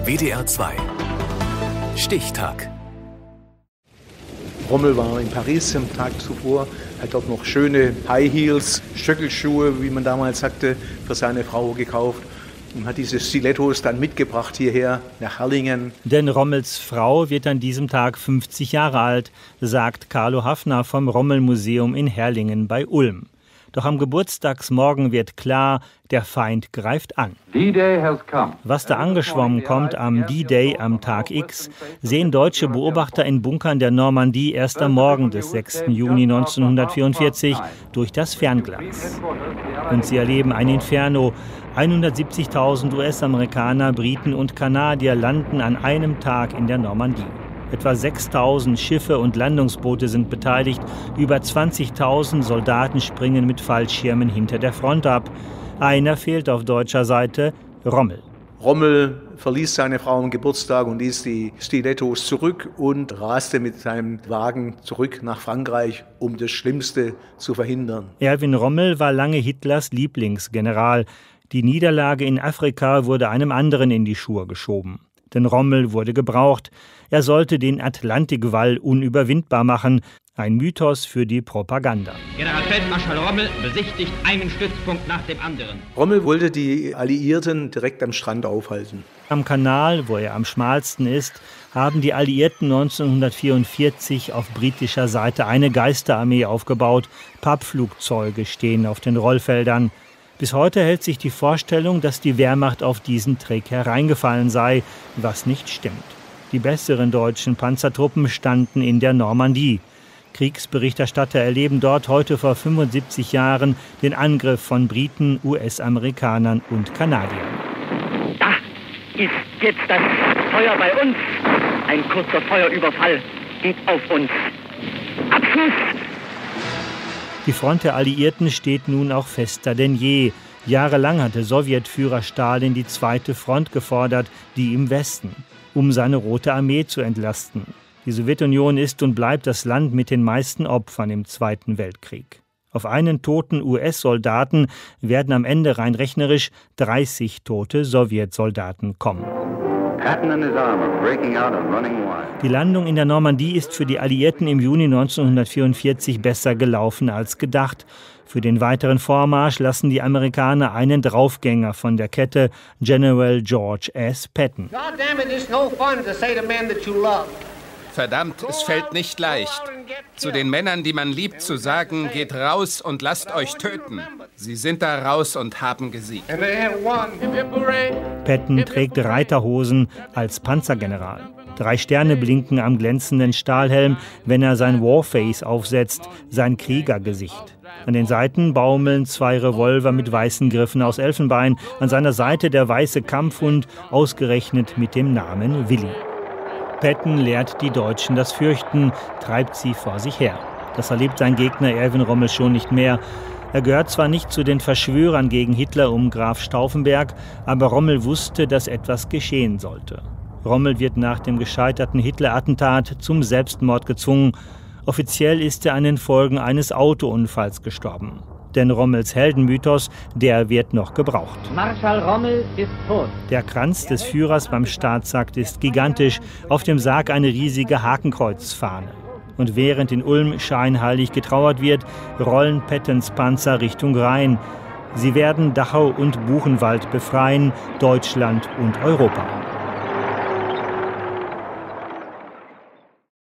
WDR 2 Stichtag. Rommel war in Paris am Tag zuvor, hat dort noch schöne High Heels, Stöckelschuhe, wie man damals sagte, für seine Frau gekauft und hat diese Stilettos dann mitgebracht hierher nach Herrlingen. Denn Rommels Frau wird an diesem Tag 50 Jahre alt, sagt Carlo Haffner vom Rommel-Museum in Herrlingen bei Ulm. Doch am Geburtstagsmorgen wird klar, der Feind greift an. Was da angeschwommen kommt am D-Day am Tag X, sehen deutsche Beobachter in Bunkern der Normandie erst am Morgen des 6. Juni 1944 durch das Fernglas. Und sie erleben ein Inferno. 170.000 US-Amerikaner, Briten und Kanadier landen an einem Tag in der Normandie. Etwa 6.000 Schiffe und Landungsboote sind beteiligt. Über 20.000 Soldaten springen mit Fallschirmen hinter der Front ab. Einer fehlt auf deutscher Seite, Rommel. Rommel verließ seine Frau am Geburtstag und ließ die Stilettos zurück und raste mit seinem Wagen zurück nach Frankreich, um das Schlimmste zu verhindern. Erwin Rommel war lange Hitlers Lieblingsgeneral. Die Niederlage in Afrika wurde einem anderen in die Schuhe geschoben. Denn Rommel wurde gebraucht. Er sollte den Atlantikwall unüberwindbar machen. Ein Mythos für die Propaganda. Generalfeldmarschall Rommel besichtigt einen Stützpunkt nach dem anderen. Rommel wollte die Alliierten direkt am Strand aufhalten. Am Kanal, wo er am schmalsten ist, haben die Alliierten 1944 auf britischer Seite eine Geisterarmee aufgebaut. Pappflugzeuge stehen auf den Rollfeldern. Bis heute hält sich die Vorstellung, dass die Wehrmacht auf diesen Trick hereingefallen sei, was nicht stimmt. Die besseren deutschen Panzertruppen standen in der Normandie. Kriegsberichterstatter erleben dort heute vor 75 Jahren den Angriff von Briten, US-Amerikanern und Kanadiern. Da ist jetzt das Feuer bei uns. Ein kurzer Feuerüberfall geht auf uns. Abschuss! Die Front der Alliierten steht nun auch fester denn je. Jahrelang hatte Sowjetführer Stalin die zweite Front gefordert, die im Westen, um seine Rote Armee zu entlasten. Die Sowjetunion ist und bleibt das Land mit den meisten Opfern im Zweiten Weltkrieg. Auf einen toten US-Soldaten werden am Ende rein rechnerisch 30 tote Sowjetsoldaten kommen. Die Landung in der Normandie ist für die Alliierten im Juni 1944 besser gelaufen als gedacht. Für den weiteren Vormarsch lassen die Amerikaner einen Draufgänger von der Kette, General George S. Patton. Verdammt, es fällt nicht leicht. Zu den Männern, die man liebt, zu sagen, geht raus und lasst euch töten. Sie sind da raus und haben gesiegt. Patton trägt Reiterhosen als Panzergeneral. 3 Sterne blinken am glänzenden Stahlhelm, wenn er sein Warface aufsetzt, sein Kriegergesicht. An den Seiten baumeln 2 Revolver mit weißen Griffen aus Elfenbein. An seiner Seite der weiße Kampfhund, ausgerechnet mit dem Namen Willi. Patton lehrt die Deutschen das Fürchten, treibt sie vor sich her. Das erlebt sein Gegner Erwin Rommel schon nicht mehr. Er gehört zwar nicht zu den Verschwörern gegen Hitler um Graf Stauffenberg, aber Rommel wusste, dass etwas geschehen sollte. Rommel wird nach dem gescheiterten Hitler-Attentat zum Selbstmord gezwungen. Offiziell ist er an den Folgen eines Autounfalls gestorben. Denn Rommels Heldenmythos, der wird noch gebraucht. Marschall Rommel ist tot. Der Kranz des Führers beim Staatsakt ist gigantisch, auf dem Sarg eine riesige Hakenkreuzfahne. Und während in Ulm scheinheilig getrauert wird, rollen Pattons Panzer Richtung Rhein. Sie werden Dachau und Buchenwald befreien, Deutschland und Europa.